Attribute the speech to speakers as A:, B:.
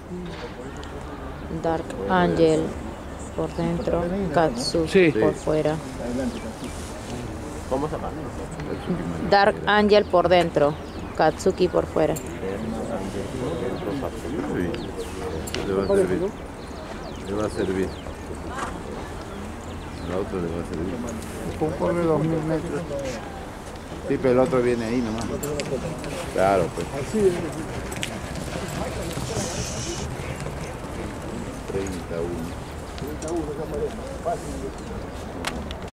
A: Dark Angel por dentro, Katsuki
B: Sí.
A: por fuera.
C: ¿Cómo se llama?
A: Dark Angel por dentro, Katsuki por fuera.
D: Sí, le va a servir. Le va a servir. La otra le va a servir.
B: Corre 2000 metros. Sí, pero el otro viene ahí nomás.
D: Claro, pues. 31.